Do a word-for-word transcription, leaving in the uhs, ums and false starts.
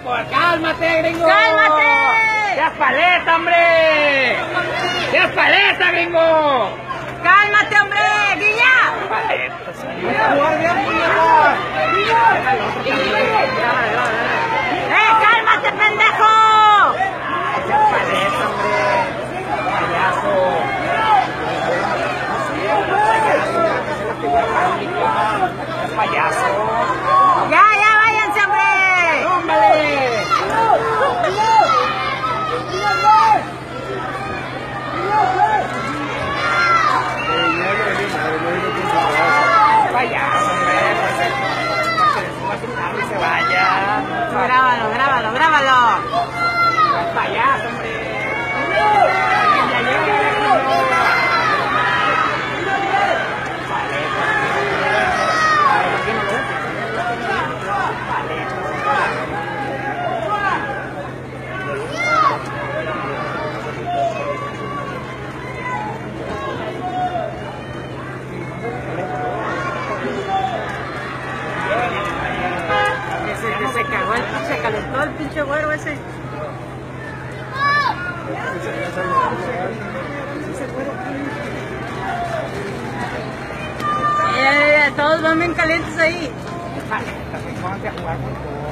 por... ¡Cálmate, gringo! ¡Cálmate! ¡Seas paleta, hombre! ¡Seas paleta, gringo! ¡Cálmate, hombre! ¡Guilla! Paleta, señor. ¡Eh, cálmate, pendejo! ¡Seas paleta, hombre! ¡Payaso! ¡Seas payaso! ¡Ya, ya, váyanse, hombre! ¡Tómbale! Payaso, hombre, pues se se vaya. Grábalo, grábalo, grábalo. Payaso, hombre. Ya llega, Se cagó el pinche, calentó el pinche güero ese. Eh, todos van bien calientes ahí. Vale, también vamos a jugar con todo.